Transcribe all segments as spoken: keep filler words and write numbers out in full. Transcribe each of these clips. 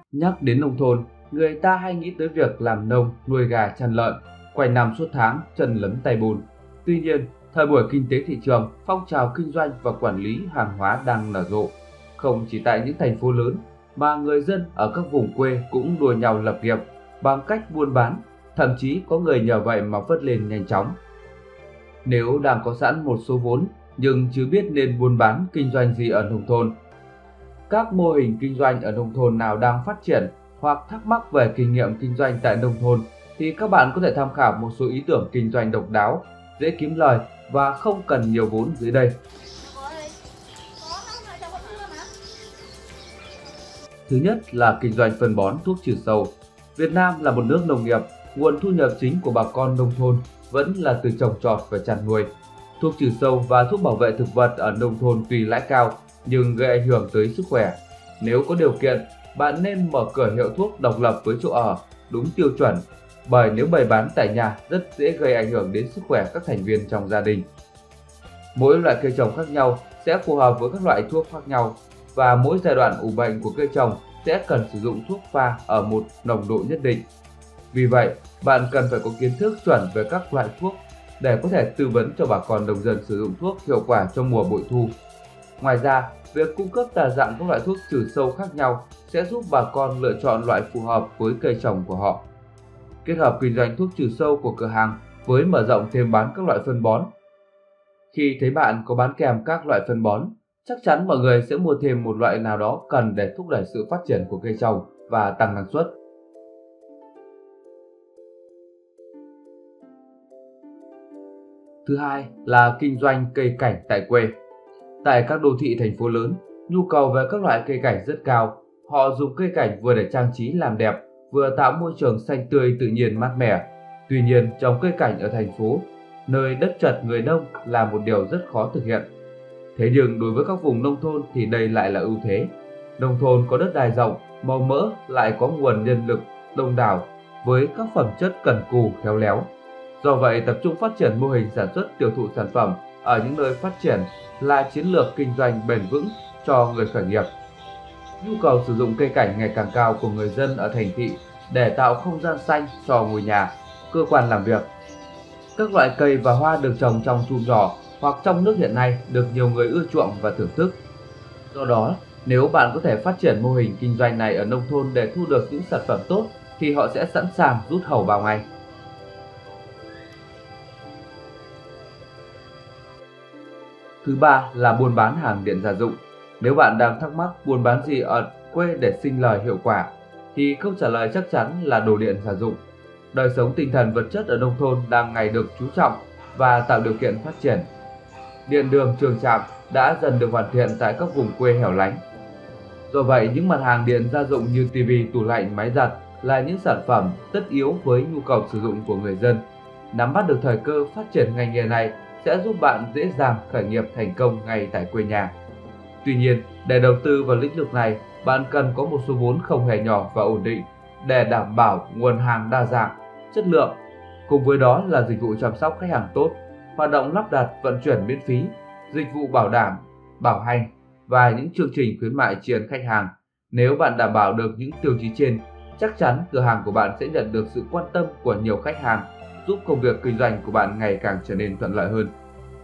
Nhắc đến nông thôn, người ta hay nghĩ tới việc làm nông, nuôi gà chăn lợn, quanh năm suốt tháng chân lấm tay bùn. Tuy nhiên, thời buổi kinh tế thị trường, phong trào kinh doanh và quản lý hàng hóa đang nở rộ. Không chỉ tại những thành phố lớn, mà người dân ở các vùng quê cũng đua nhau lập nghiệp bằng cách buôn bán, thậm chí có người nhờ vậy mà vươn lên nhanh chóng. Nếu đang có sẵn một số vốn nhưng chưa biết nên buôn bán kinh doanh gì ở nông thôn, các mô hình kinh doanh ở nông thôn nào đang phát triển hoặc thắc mắc về kinh nghiệm kinh doanh tại nông thôn thì các bạn có thể tham khảo một số ý tưởng kinh doanh độc đáo, dễ kiếm lời và không cần nhiều vốn dưới đây. Thứ nhất là kinh doanh phân bón thuốc trừ sâu. Việt Nam là một nước nông nghiệp, nguồn thu nhập chính của bà con nông thôn vẫn là từ trồng trọt và chăn nuôi. Thuốc trừ sâu và thuốc bảo vệ thực vật ở nông thôn tuy lãi cao nhưng gây ảnh hưởng tới sức khỏe. Nếu có điều kiện, bạn nên mở cửa hiệu thuốc độc lập với chỗ ở, đúng tiêu chuẩn, bởi nếu bày bán tại nhà rất dễ gây ảnh hưởng đến sức khỏe các thành viên trong gia đình. Mỗi loại cây trồng khác nhau sẽ phù hợp với các loại thuốc khác nhau và mỗi giai đoạn ủ bệnh của cây trồng sẽ cần sử dụng thuốc pha ở một nồng độ nhất định. Vì vậy, bạn cần phải có kiến thức chuẩn về các loại thuốc để có thể tư vấn cho bà con nông dân sử dụng thuốc hiệu quả trong mùa bội thu. Ngoài ra, việc cung cấp đa dạng các loại thuốc trừ sâu khác nhau sẽ giúp bà con lựa chọn loại phù hợp với cây trồng của họ. Kết hợp kinh doanh thuốc trừ sâu của cửa hàng với mở rộng thêm bán các loại phân bón. Khi thấy bạn có bán kèm các loại phân bón, chắc chắn mọi người sẽ mua thêm một loại nào đó cần để thúc đẩy sự phát triển của cây trồng và tăng năng suất. Thứ hai là kinh doanh cây cảnh tại quê. Tại các đô thị thành phố lớn, nhu cầu về các loại cây cảnh rất cao. Họ dùng cây cảnh vừa để trang trí làm đẹp, vừa tạo môi trường xanh tươi tự nhiên mát mẻ. Tuy nhiên, trồng cây cảnh ở thành phố, nơi đất chật người đông là một điều rất khó thực hiện. Thế nhưng đối với các vùng nông thôn thì đây lại là ưu thế. Nông thôn có đất đai rộng, màu mỡ lại có nguồn nhân lực đông đảo với các phẩm chất cần cù khéo léo. Do vậy, tập trung phát triển mô hình sản xuất tiêu thụ sản phẩm ở những nơi phát triển là chiến lược kinh doanh bền vững cho người khởi nghiệp. Nhu cầu sử dụng cây cảnh ngày càng cao của người dân ở thành thị để tạo không gian xanh cho ngôi nhà, cơ quan làm việc. Các loại cây và hoa được trồng trong chum nhỏ hoặc trong nước hiện nay được nhiều người ưa chuộng và thưởng thức. Do đó, nếu bạn có thể phát triển mô hình kinh doanh này ở nông thôn để thu được những sản phẩm tốt thì họ sẽ sẵn sàng rút hầu vào ngay. Thứ ba là buôn bán hàng điện gia dụng. Nếu bạn đang thắc mắc buôn bán gì ở quê để sinh lời hiệu quả, thì câu trả lời chắc chắn là đồ điện gia dụng. Đời sống tinh thần vật chất ở nông thôn đang ngày được chú trọng và tạo điều kiện phát triển. Điện đường trường trạm đã dần được hoàn thiện tại các vùng quê hẻo lánh. Do vậy, những mặt hàng điện gia dụng như tivi, tủ lạnh, máy giặt là những sản phẩm tất yếu với nhu cầu sử dụng của người dân. Nắm bắt được thời cơ phát triển ngành nghề này sẽ giúp bạn dễ dàng khởi nghiệp thành công ngay tại quê nhà. Tuy nhiên, để đầu tư vào lĩnh vực này, bạn cần có một số vốn không hề nhỏ và ổn định để đảm bảo nguồn hàng đa dạng, chất lượng. Cùng với đó là dịch vụ chăm sóc khách hàng tốt, hoạt động lắp đặt, vận chuyển miễn phí, dịch vụ bảo đảm, bảo hành và những chương trình khuyến mại tri ân khách hàng. Nếu bạn đảm bảo được những tiêu chí trên, chắc chắn cửa hàng của bạn sẽ nhận được sự quan tâm của nhiều khách hàng, giúp công việc kinh doanh của bạn ngày càng trở nên thuận lợi hơn.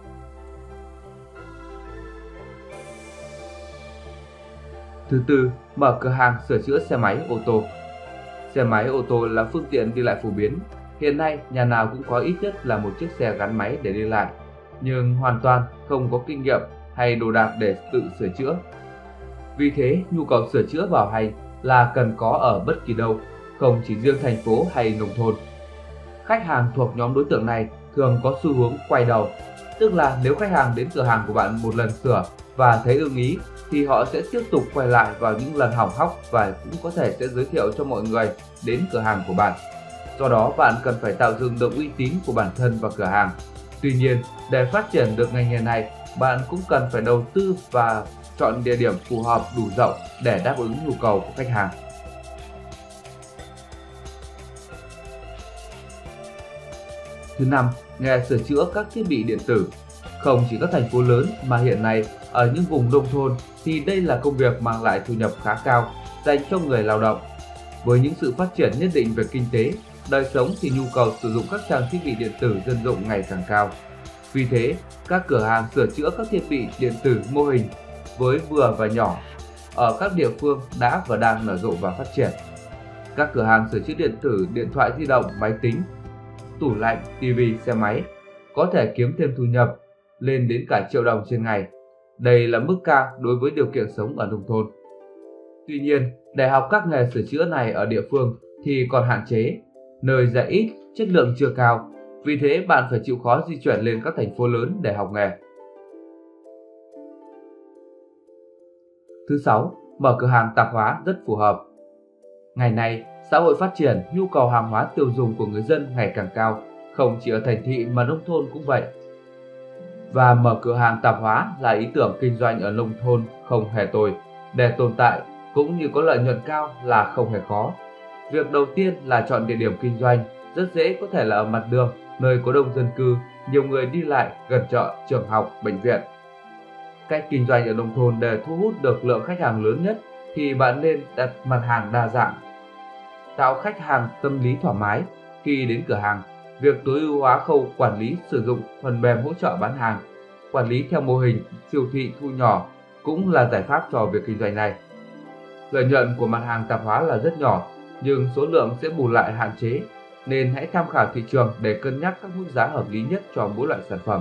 Thứ tư, mở cửa hàng sửa chữa xe máy ô tô. Xe máy ô tô là phương tiện đi lại phổ biến. Hiện nay, nhà nào cũng có ít nhất là một chiếc xe gắn máy để đi lại, nhưng hoàn toàn không có kinh nghiệm hay đồ đạc để tự sửa chữa. Vì thế, nhu cầu sửa chữa bảo hành là cần có ở bất kỳ đâu, không chỉ riêng thành phố hay nông thôn. Khách hàng thuộc nhóm đối tượng này thường có xu hướng quay đầu, tức là nếu khách hàng đến cửa hàng của bạn một lần sửa và thấy ưng ý thì họ sẽ tiếp tục quay lại vào những lần hỏng hóc và cũng có thể sẽ giới thiệu cho mọi người đến cửa hàng của bạn. Do đó, bạn cần phải tạo dựng được uy tín của bản thân và cửa hàng. Tuy nhiên, để phát triển được ngành nghề này, bạn cũng cần phải đầu tư và chọn địa điểm phù hợp đủ rộng để đáp ứng nhu cầu của khách hàng. Thứ năm, nghề sửa chữa các thiết bị điện tử. Không chỉ các thành phố lớn mà hiện nay ở những vùng nông thôn thì đây là công việc mang lại thu nhập khá cao dành cho người lao động. Với những sự phát triển nhất định về kinh tế, đời sống thì nhu cầu sử dụng các trang thiết bị điện tử dân dụng ngày càng cao. Vì thế, các cửa hàng sửa chữa các thiết bị điện tử mô hình với vừa và nhỏ ở các địa phương đã và đang nở rộ và phát triển. Các cửa hàng sửa chữa điện tử, điện thoại di động, máy tính, tủ lạnh, tivi, xe máy có thể kiếm thêm thu nhập lên đến cả triệu đồng trên ngày. Đây là mức cao đối với điều kiện sống ở nông thôn. Tuy nhiên, để học các nghề sửa chữa này ở địa phương thì còn hạn chế, nơi dạy ít, chất lượng chưa cao. Vì thế bạn phải chịu khó di chuyển lên các thành phố lớn để học nghề. Thứ sáu, mở cửa hàng tạp hóa rất phù hợp. Ngày nay, xã hội phát triển, nhu cầu hàng hóa tiêu dùng của người dân ngày càng cao, không chỉ ở thành thị mà nông thôn cũng vậy. Và mở cửa hàng tạp hóa là ý tưởng kinh doanh ở nông thôn không hề tồi. Để tồn tại cũng như có lợi nhuận cao là không hề khó. Việc đầu tiên là chọn địa điểm kinh doanh, rất dễ có thể là ở mặt đường, nơi có đông dân cư, nhiều người đi lại, gần chợ, trường học, bệnh viện. Cách kinh doanh ở nông thôn để thu hút được lượng khách hàng lớn nhất thì bạn nên đặt mặt hàng đa dạng, tạo khách hàng tâm lý thoải mái khi đến cửa hàng. Việc tối ưu hóa khâu quản lý sử dụng phần mềm hỗ trợ bán hàng, quản lý theo mô hình siêu thị thu nhỏ cũng là giải pháp cho việc kinh doanh này. Lợi nhuận của mặt hàng tạp hóa là rất nhỏ, nhưng số lượng sẽ bù lại hạn chế, nên hãy tham khảo thị trường để cân nhắc các mức giá hợp lý nhất cho mỗi loại sản phẩm.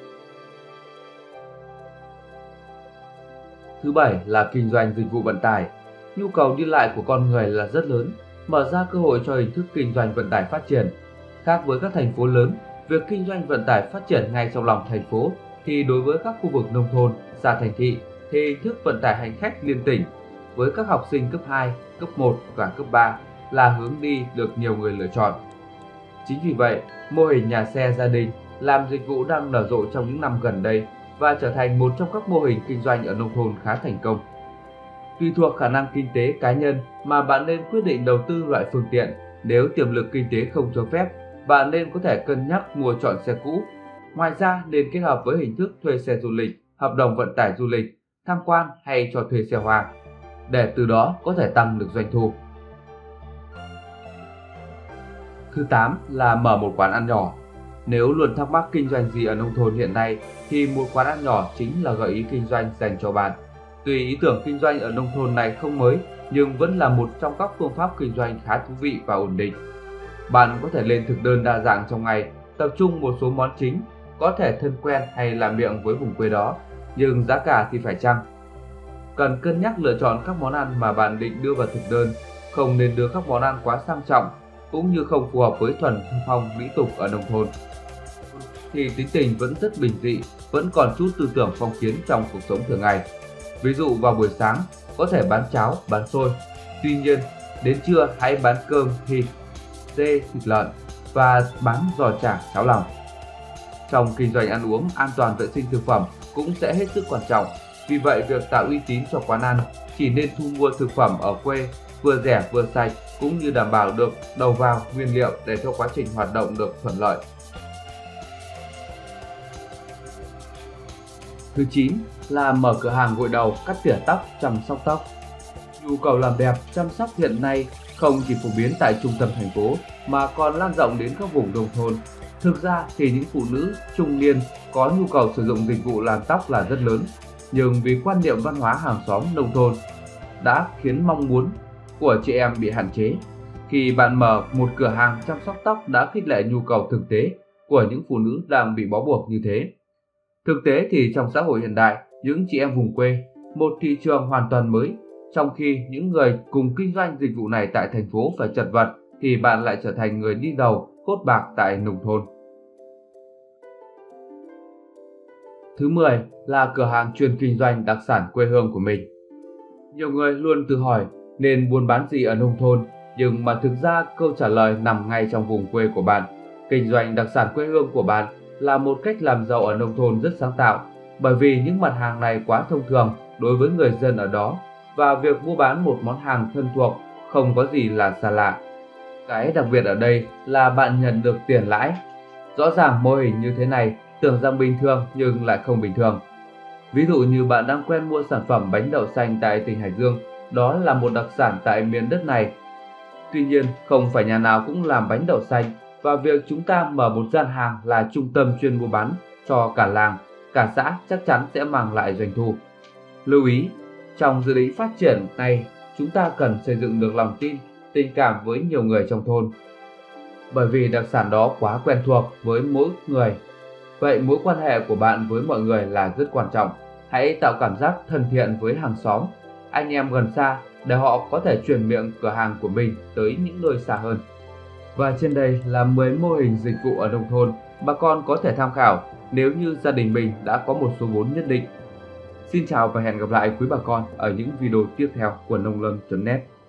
Thứ bảy là kinh doanh dịch vụ vận tải. Nhu cầu đi lại của con người là rất lớn, mở ra cơ hội cho hình thức kinh doanh vận tải phát triển. Khác với các thành phố lớn, việc kinh doanh vận tải phát triển ngay trong lòng thành phố, thì đối với các khu vực nông thôn, xa thành thị thì hình thức vận tải hành khách liên tỉnh với các học sinh cấp hai, cấp một và cấp ba là hướng đi được nhiều người lựa chọn. Chính vì vậy, mô hình nhà xe gia đình làm dịch vụ đang nở rộ trong những năm gần đây và trở thành một trong các mô hình kinh doanh ở nông thôn khá thành công. Tùy thuộc khả năng kinh tế cá nhân mà bạn nên quyết định đầu tư loại phương tiện. Nếu tiềm lực kinh tế không cho phép, bạn nên có thể cân nhắc mua chọn xe cũ. Ngoài ra, nên kết hợp với hình thức thuê xe du lịch, hợp đồng vận tải du lịch, tham quan hay cho thuê xe hoa, để từ đó có thể tăng được doanh thu. Thứ tám là mở một quán ăn nhỏ. Nếu luôn thắc mắc kinh doanh gì ở nông thôn hiện nay thì một quán ăn nhỏ chính là gợi ý kinh doanh dành cho bạn. Tuy ý tưởng kinh doanh ở nông thôn này không mới, nhưng vẫn là một trong các phương pháp kinh doanh khá thú vị và ổn định. Bạn có thể lên thực đơn đa dạng trong ngày, tập trung một số món chính, có thể thân quen hay làm miệng với vùng quê đó, nhưng giá cả thì phải chăng. Cần cân nhắc lựa chọn các món ăn mà bạn định đưa vào thực đơn, không nên đưa các món ăn quá sang trọng, cũng như không phù hợp với thuần phong mỹ tục ở nông thôn. Thì tính tình vẫn rất bình dị, vẫn còn chút tư tưởng phong kiến trong cuộc sống thường ngày. Ví dụ vào buổi sáng có thể bán cháo, bán xôi. Tuy nhiên, đến trưa hãy bán cơm, thịt, dê, thịt lợn và bán giò chả, cháo lòng. Trong kinh doanh ăn uống, an toàn vệ sinh thực phẩm cũng sẽ hết sức quan trọng. Vì vậy, việc tạo uy tín cho quán ăn chỉ nên thu mua thực phẩm ở quê, vừa rẻ vừa sạch, cũng như đảm bảo được đầu vào nguyên liệu để cho quá trình hoạt động được thuận lợi. Thứ chín là mở cửa hàng gội đầu, cắt tỉa tóc, chăm sóc tóc. Nhu cầu làm đẹp, chăm sóc hiện nay không chỉ phổ biến tại trung tâm thành phố mà còn lan rộng đến các vùng nông thôn. Thực ra thì những phụ nữ trung niên có nhu cầu sử dụng dịch vụ làm tóc là rất lớn, nhưng vì quan niệm văn hóa hàng xóm nông thôn đã khiến mong muốn của chị em bị hạn chế. Khi bạn mở một cửa hàng chăm sóc tóc đã khích lệ nhu cầu thực tế của những phụ nữ đang bị bó buộc như thế. Thực tế thì trong xã hội hiện đại, những chị em vùng quê, một thị trường hoàn toàn mới, trong khi những người cùng kinh doanh dịch vụ này tại thành phố phải chật vật, thì bạn lại trở thành người đi đầu hốt bạc tại nông thôn. Thứ mười là cửa hàng chuyên kinh doanh đặc sản quê hương của mình. Nhiều người luôn tự hỏi nên buôn bán gì ở nông thôn, nhưng mà thực ra câu trả lời nằm ngay trong vùng quê của bạn. Kinh doanh đặc sản quê hương của bạn là một cách làm giàu ở nông thôn rất sáng tạo, bởi vì những mặt hàng này quá thông thường đối với người dân ở đó, và việc mua bán một món hàng thân thuộc không có gì là xa lạ. Cái đặc biệt ở đây là bạn nhận được tiền lãi. Rõ ràng mô hình như thế này tưởng rằng bình thường nhưng lại không bình thường. Ví dụ như bạn đang quen mua sản phẩm bánh đậu xanh tại tỉnh Hải Dương, đó là một đặc sản tại miền đất này. Tuy nhiên, không phải nhà nào cũng làm bánh đậu xanh, và việc chúng ta mở một gian hàng là trung tâm chuyên mua bán cho cả làng, cả xã chắc chắn sẽ mang lại doanh thu. Lưu ý, trong dự định phát triển này, chúng ta cần xây dựng được lòng tin, tình cảm với nhiều người trong thôn. Bởi vì đặc sản đó quá quen thuộc với mỗi người. Vậy mối quan hệ của bạn với mọi người là rất quan trọng. Hãy tạo cảm giác thân thiện với hàng xóm, anh em gần xa để họ có thể truyền miệng cửa hàng của mình tới những nơi xa hơn. Và trên đây là mười mô hình dịch vụ ở nông thôn bà con có thể tham khảo nếu như gia đình mình đã có một số vốn nhất định. Xin chào và hẹn gặp lại quý bà con ở những video tiếp theo của nông lâm chấm net.